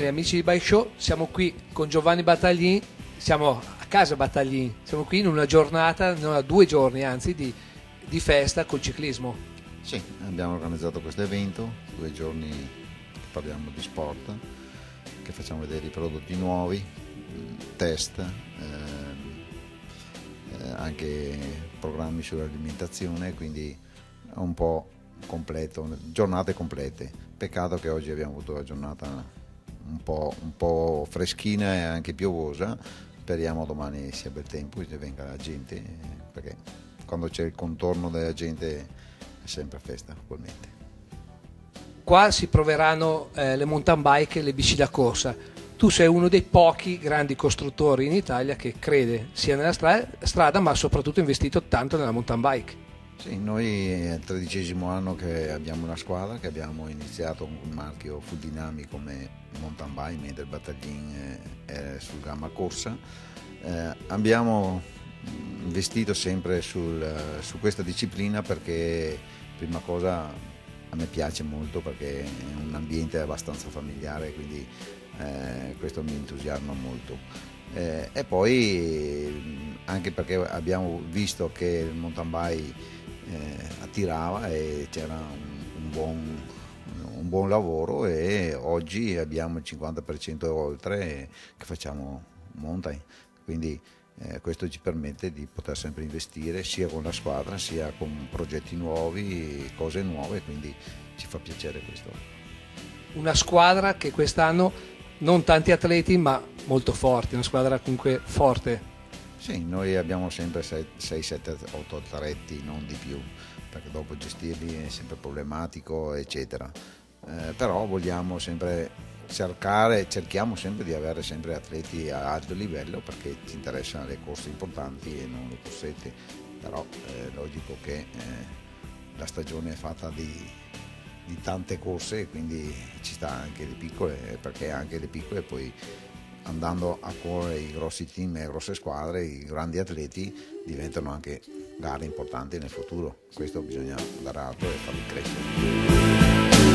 amici di Bike Show, siamo qui con Giovanni Battaglin, siamo a casa Battaglin, siamo qui in una giornata, no, 2 giorni anzi, di festa col ciclismo. Sì, abbiamo organizzato questo evento, 2 giorni che parliamo di sport, che facciamo vedere i prodotti nuovi, test, anche programmi sull'alimentazione, quindi è un po' completo, giornate complete. Peccato che oggi abbiamo avuto la giornata un po' freschina e anche piovosa. Speriamo domani sia bel tempo e venga la gente, perché quando c'è il contorno della gente è sempre festa ugualmente. Qua si proveranno le mountain bike e le bici da corsa. Tu sei uno dei pochi grandi costruttori in Italia che crede sia nella strada, ma soprattutto investito tanto nella mountain bike. Sì, noi è il 13° anno che abbiamo una squadra, che abbiamo iniziato con un marchio full dynamic come mountain bike, mentre il Battaglin è sul gamma corsa. Abbiamo investito sempre su questa disciplina perché, prima cosa, a me piace molto perché è un ambiente abbastanza familiare, quindi questo mi entusiasma molto. E poi anche perché abbiamo visto che il mountain bike attirava e c'era un buon lavoro, e oggi abbiamo il 50% e oltre che facciamo mountain, quindi questo ci permette di poter sempre investire sia con la squadra sia con progetti nuovi, cose nuove, quindi ci fa piacere questo. Una squadra che quest'anno non tanti atleti ma molto forti, una squadra comunque forte. Sì, noi abbiamo sempre 6, 7, 8 atleti, non di più, perché dopo gestirli è sempre problematico, eccetera. Però vogliamo sempre cerchiamo sempre di avere sempre atleti a alto livello, perché ci interessano le corse importanti e non le corsette. Però è logico che la stagione è fatta di tante corse, quindi ci sta anche le piccole, perché anche le piccole poi, andando a cuore i grossi team e le grosse squadre, i grandi atleti diventano anche gare importanti nel futuro. Questo bisogna dare atto e farli crescere.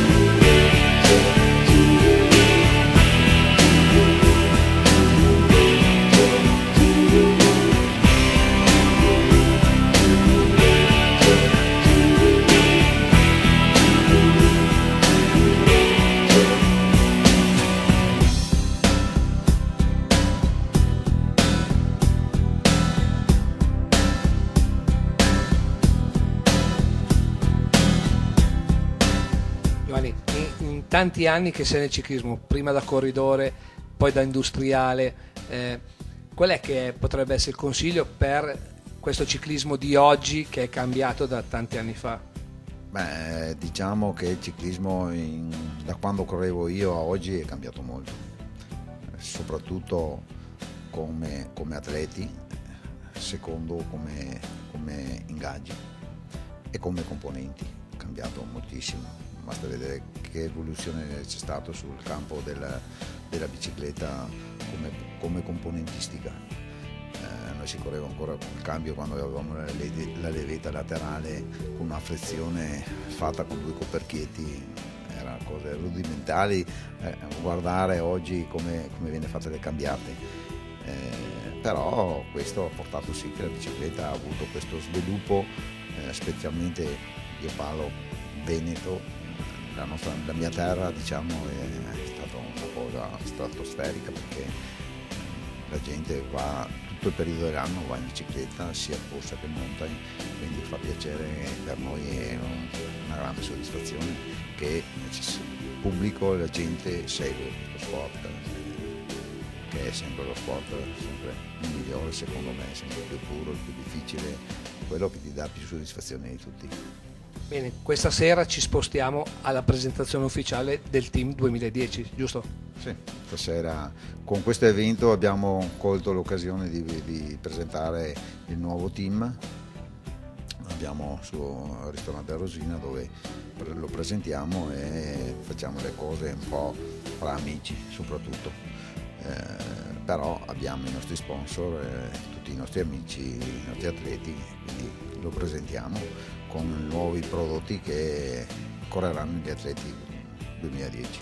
In tanti anni che sei nel ciclismo, prima da corridore, poi da industriale, qual è che potrebbe essere il consiglio per questo ciclismo di oggi che è cambiato da tanti anni fa? Beh, diciamo che il ciclismo da quando correvo io a oggi è cambiato molto, soprattutto come atleti, secondo come ingaggi e come componenti, è cambiato moltissimo. Basta vedere che evoluzione c'è stato sul campo della bicicletta come componentistica. Noi si correva ancora con il cambio quando avevamo la levetta laterale con una frizione fatta con 2 coperchietti, erano cose rudimentali. Guardare oggi come viene fatte le cambiate, però questo ha portato sì che la bicicletta ha avuto questo sviluppo, specialmente io parlo Veneto. La mia terra, diciamo, è stata una cosa stratosferica, perché la gente va tutto il periodo dell'anno, va in bicicletta sia corsa che mountain, quindi fa piacere. Per noi è una grande soddisfazione che il pubblico e la gente segue lo sport, che è sempre lo sport sempre il migliore, secondo me, sempre il più puro, il più difficile, quello che ti dà più soddisfazione di tutti. Bene, questa sera ci spostiamo alla presentazione ufficiale del Team 2010, giusto? Sì, stasera con questo evento abbiamo colto l'occasione di presentare il nuovo team. Abbiamo sul ristorante Rosina dove lo presentiamo e facciamo le cose un po' fra amici soprattutto. Però abbiamo i nostri sponsor, tutti i nostri amici, i nostri atleti, quindi lo presentiamo con nuovi prodotti che correranno gli atleti 2010.